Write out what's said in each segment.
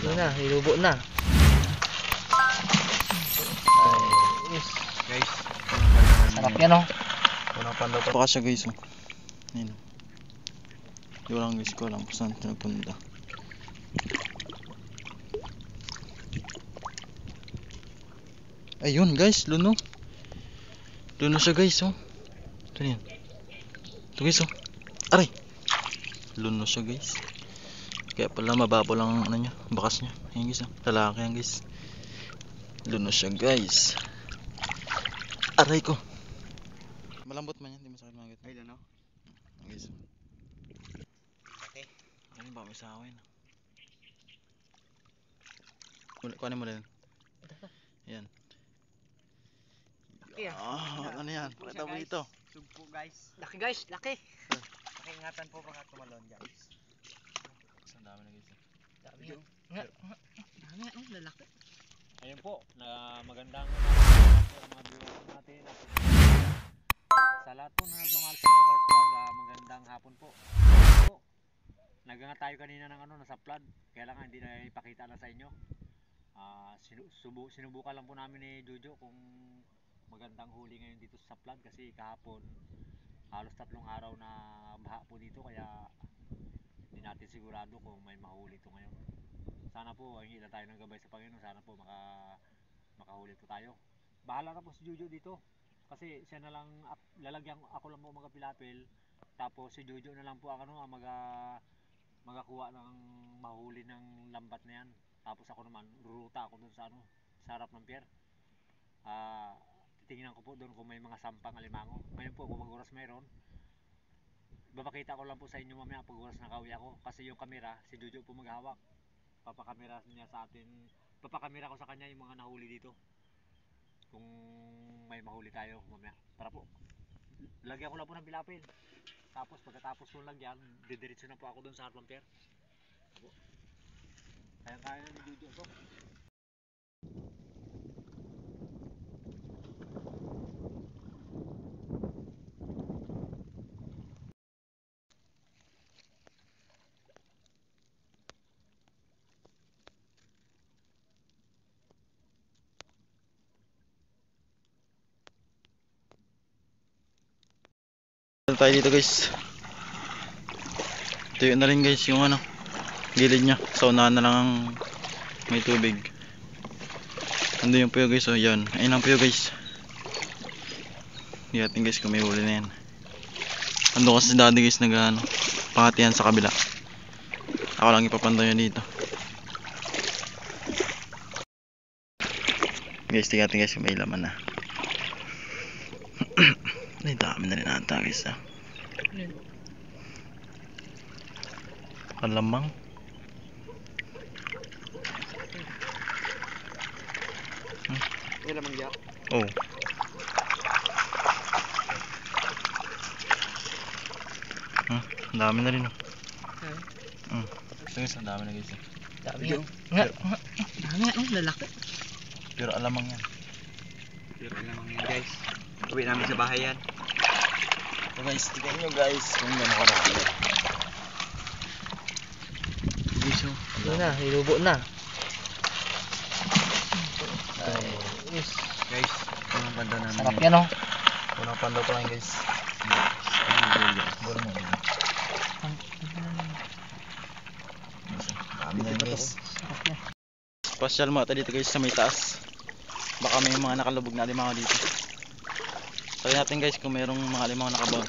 Yun na, hilubo na. Yes. Guys, Sarap yan oh. unang pandaw pa. Baka siya guys oh. Ayun. Di ko lang guys ko alam kung saan ito nagpunta. Ayun guys, luno. Luno siya guys oh. Ito yan. Ito guys oh. Aray! Luno siya guys. Kaya pala mababaw lang ang ano niya, bakas niya. Ayun guys oh. Lalaki yan guys. Luno siya guys. Aray ko. Malambot man yan, hindi masakit mga gito. Ay, ano? Guys. Okay. Ano ba may sawin? Kuhanin mo din. Yan. Laki Ano yan? Pakita mo dito. Sugpo guys. Laki guys, laki. Pakiingatan po baka tumalon guys. Ang dami na guys. Dami yan. Dami yan, oh, lalaki. Ayun po, na magandang mga viewers natin. Sa lahat po na nagmamahal sa Jokers Vlog, magandang hapon po. Naganga tayo kanina ng nasa flood. Kaya lang hindi na ipakita na sa inyo. Sinubukan lang po namin ni Jojo kung magandang huli ngayon dito sa flood kasi kahapon halos 3 araw na baha po dito kaya hindi natin sigurado kung may mahuli ito ngayon. Sana po hingi lang tayo ng gabay sa Panginoon, sana po makahuli po tayo. Bahala na po si Jojo dito kasi siya na lang, lalagyan ako lang po magapilapil tapos si Jojo na lang po ang magakuha ng mahuli ng lambat na yan. Tapos ako naman ruruta ako dun sa sa harap ng pier. Titingnan ko po doon kung may mga sampang alimango. Ngayon po kung mag-oras mayroon, babakita ko lang po sa inyo mamaya pag oras nakauwi ako kasi yung kamera si Jojo po maghawak. Papakamera niya sa atin, papakamera ko sa kanya yung mga nahuli dito kung may mahuli tayo mamaya. Tara po, lagyan ko lang po ng bilapin tapos pagkatapos ko lagyan didiretso na po ako doon sa harap ng pier. Kaya na ni Jojo to. Tayo dito guys. Tuyo na rin guys yung gilid nya. Sa unahan na lang ang may tubig. Ando yung puyo guys oh, yan. Ayun ang puyo guys. Yatin guys kung may huli na yan. Ando kasi si daddy guys pangatihan sa kabila. Ako lang ipapantay nyo dito. Guys, tigatin guys kung may laman na. Ay, dami na rin ata guys ah. Alamang. May lamang ya? Oh. Ang dami na rin oh. Guys, ang dami na guys. Dami yan. Dami yan, oh, lalaki. Pero alamang yan. Pero lamang yan guys. Uwi namin sa bahay yan. So guys, tignan nyo guys kung gano'n ka na. Guys oh. Yun na, hilubo na. Yes. Guys, unang panda namin. Sarap yan oh. Unang panda pa lang guys. Bol mo. Dami na guys. Sarap yan. Special mata dito guys sa may taas. Baka may mga nakalubog na alimango dito. Try natin guys kung mayroong mga alimango nakabaon.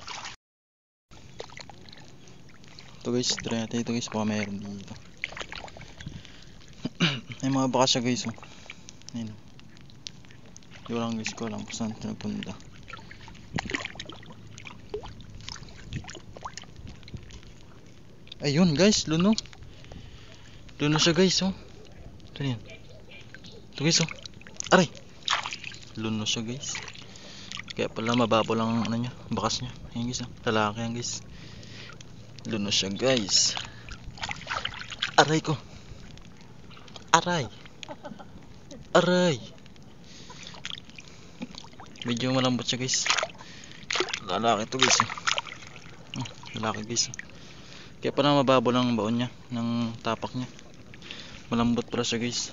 Ito guys, try natin ito guys baka mayroon dito. May mga baka siya guys oh. Ayun. Di ko lang guys ko alam kung saan ito nagpunta. Ayun guys, luno. Luno siya guys oh. Ito yan. Ito guys oh. Aray! Luno siya guys. Kaya pala mababaw lang ang bakas niya. Ayun guys oh. Lalaki yan guys. Luno siya guys. Aray ko. Aray. Aray. Medyo malambot siya guys. Lalaki to guys. Lalaki guys. Kaya pala mababaw lang ang baon niya ng tapak niya. Malambot pala siya guys.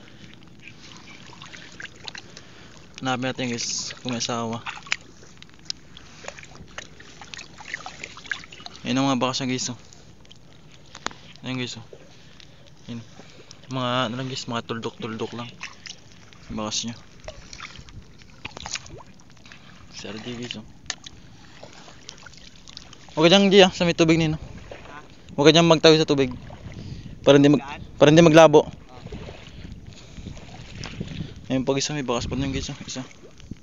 Hanapin natin guys kung may asawa. Ayun ang mga bakas niya guys. Oh. Ayun guys. Oh. Ayun. Mga ano lang guys, mga tuldok-tuldok lang. Bakas niya. Sardi guys. Oh. Huwag ka dyan Gia, sa may tubig nino. Huwag ka dyan magtawi sa tubig. Para hindi maglabo. Ayun pag isa may bakas pa nun guys. Oh. Isa.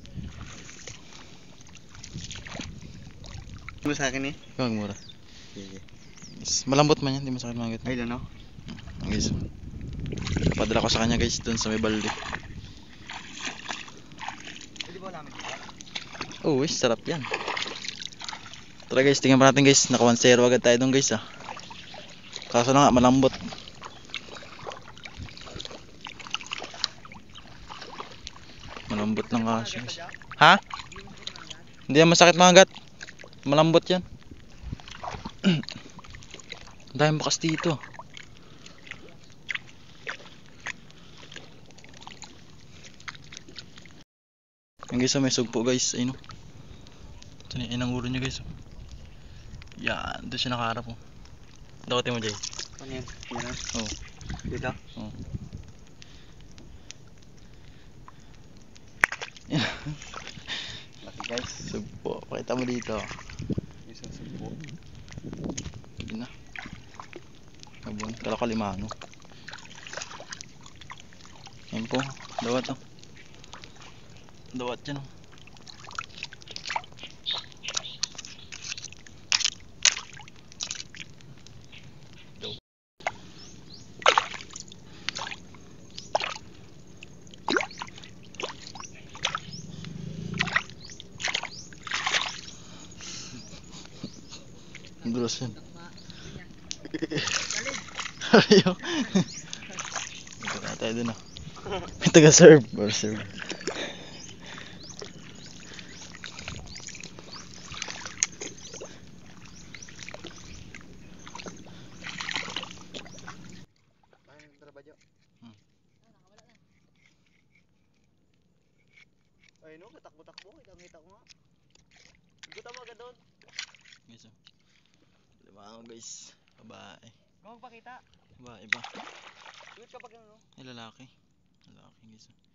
Ano sa akin eh? Huwag mura. Yes. Malambot man yan, hindi masakit mga Ay lang no? Guys. Padala ko sa kanya guys dun sa may balde. Pwede ba namin dito? Oh, guys, sarap yan. Tara guys, tingnan pa natin guys. Naka 1-0 agad tayo dun guys ah. Kaso na nga, malambot. Malambot lang kasi guys. Ha? Hindi yan masakit mga gat. Malambot yan. Dahil bakas dito. Yung guys, may sugpo guys. Ayun o. Ayun ang ulo niya guys. Yan, doon siya nakaharap o. Dakotin mo Jay. Ano yan? Yan Oo. Dito? Oo. Laki guys. Sugpo, pakita mo dito. Isang sugpo. Yun na. Abon, kala ko limano. Ayun po, dawat o. Dawat yan o. Ang dulas yan. Ayaw. Ito na tayo dun ah. May taga-serve. Or serve. Ay no, katakbo-takbo. Kita ko nga. Ikutan mo agad doon. Guys oh. Limango guys. Babae. Kung magpakita. Babae ba? Ikot kapag ano. Ay lalaki. Lalaki guys oh.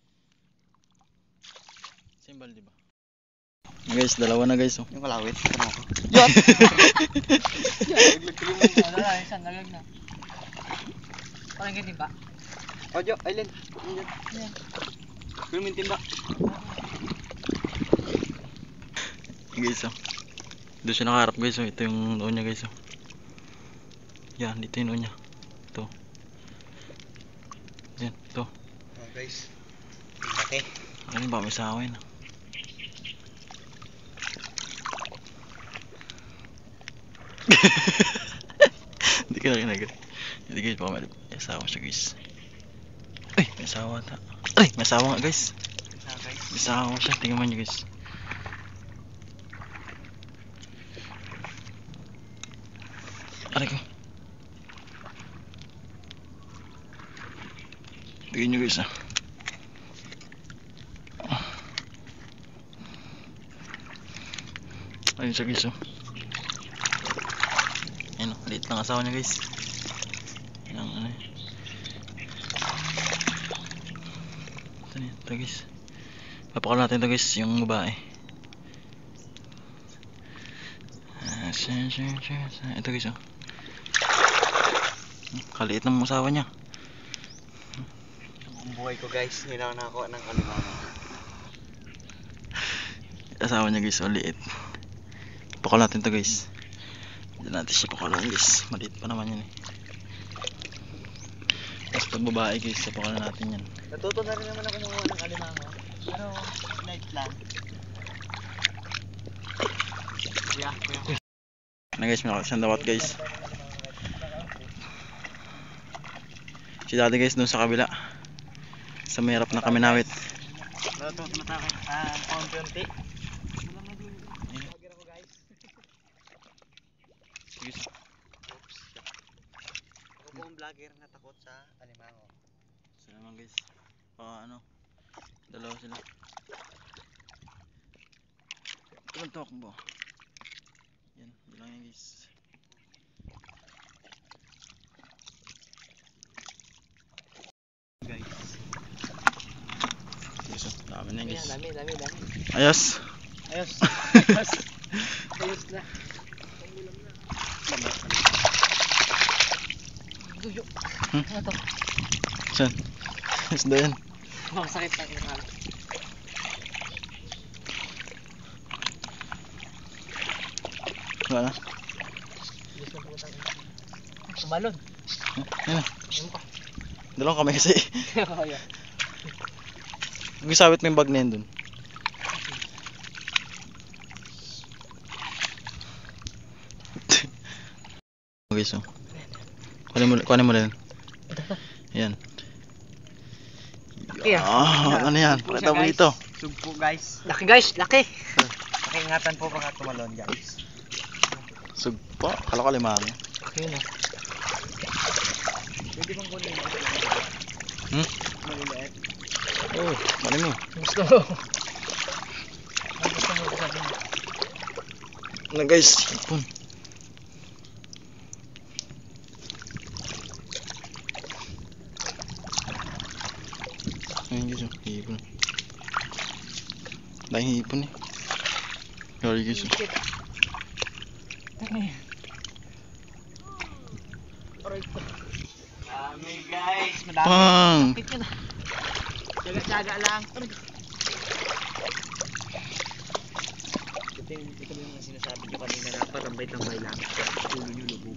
Simbal di ba? Guys, dalawa na guys oh. Yung kalawit. Ano ako? Yan! Naglag ko yung ano na. Isang naglag na. Parang ganyan ba? Ojo, Aileen. Yan. Kulmin timba. Guys oh. Doon siya nakaharap guys oh. Ito yung noo niya guys oh. Yan, dito yung noo niya. Ito. Yan, ito. Oh guys. Laki. Ano ba may sawin ah. Hindi ka na kinagad. Hindi guys, baka may asawa siya guys. Ay, may asawa ta. Ay, may asawa nga guys. May asawa siya, tingnan mo nyo guys. Aray ko. Tingnan nyo guys ah. Ayun siya guys oh. Ayun oh, liit lang asawa niya guys. Ayun ano eh. Ito guys. Papakal natin ito guys, yung babae. Ito guys oh. Kaliit ng asawa niya. Ang buhay ko guys, nilaw na ako ng alimango. Asawa niya guys, oh, liit. Pakal natin ito guys. Diyan natin siya pakalan guys. Maliit pa naman yan eh. Tapos pag babae guys, pakalan natin yan. Natuto na rin naman ako kumuha ng alimango. Pero light lang. Yeah. Ano guys, may nakasang dawat guys. Si daddy guys dun sa kabila. Sa may harap na kami nawit. Natuto tumatakit. Konti-unti. Vlogger ako guys. Guys, Ako po ang vlogger na takot sa alimango. Sila naman guys. Dalawa sila. Ilang takbo. Yan, lang yan guys. Guys, dami na guys. Dami. Ayos. Ayos na. Duyo. Ano to? Saan? Isda yan. Sakit na kinakal. Wala na. Tumalon. Yan na. Dalawang kami kasi. Kaya. Gisawit mo yung bag na yun dun. Okay, so. Kunin mo rin. Yan. Ano yan? Pakita mo dito. Sugpo guys. Laki guys, laki. Pakiingatan po baka tumalon guys. Sugpo? Kala ko limang. Okay na. Pwede bang kunin mo? Maliliit. Oo, kunin mo. Gusto mo. Gusto mo sa akin. Ano guys? Ipon. Ayun guys, hipon. Dahil hipon eh. Sorry guys. Dami guys, madami. Pang! Tsaga-tsaga lang. Ito yung sinasabi ko kanina na patambay-tambay lang. Ulo nyo lubog.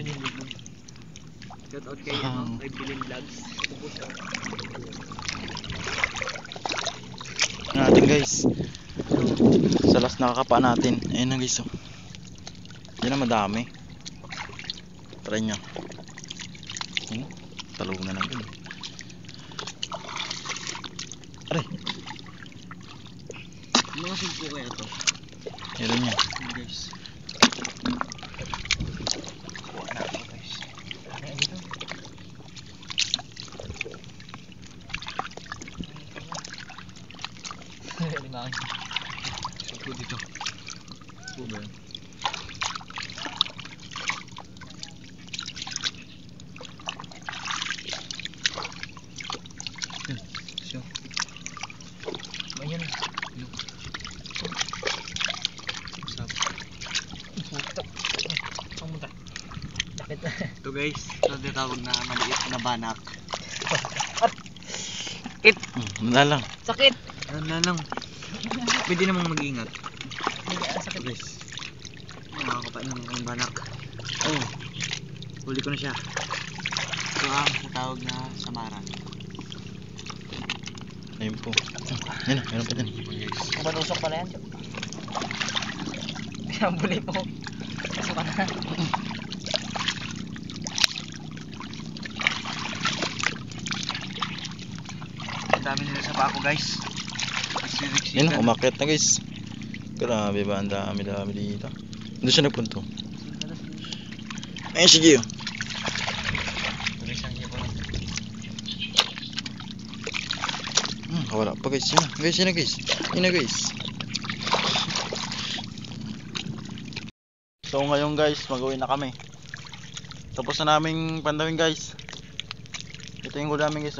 Shout out kay kay Bilin Vlogs. Natin guys. Sa last nakakapa natin. Ayun na guys. Yan na madami. Try nyo. Talong na natin. Aray. Mga sugpo kaya to? Meron yan. Guys. Kuha na ako guys. Ayan dito. Limangan. Sugpo dito. Sugpo ba yan? Ayan. Ito guys, ito tinatawag na maliit na banak. Sakit! Wala lang. Sakit! Wala lang. Pwede namang mag-ingat. Sakit guys. Nakakapain naman ang banak. Oh, huli ko na siya. Ito ang tinatawag na samaran. Ayun po. Yan na, meron pa dyan. Kumanusok pala yan. Ang buli po. Pasok ka na. Ang dami nila sa pako guys. Yan na, umakyat na guys. Grabe ba, ang dami dito. Doon siya nagpunto. Ayun si Gio. Wala pa guys. Yan na guys. So ngayon guys, mag-uwi na kami. Tapos na naming pandawin guys. Ito yung huli namin guys.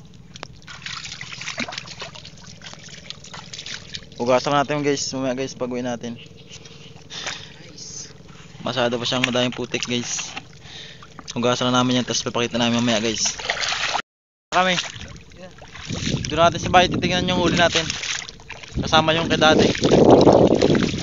Hugasan natin guys, mamaya guys pag uwi natin. Masado pa siyang madaming putik guys. Hugasan na namin yan, tapos papakita namin mamaya guys. Kami. Doon natin sa bahay titingnan yung huli natin. Kasama yung kay dati.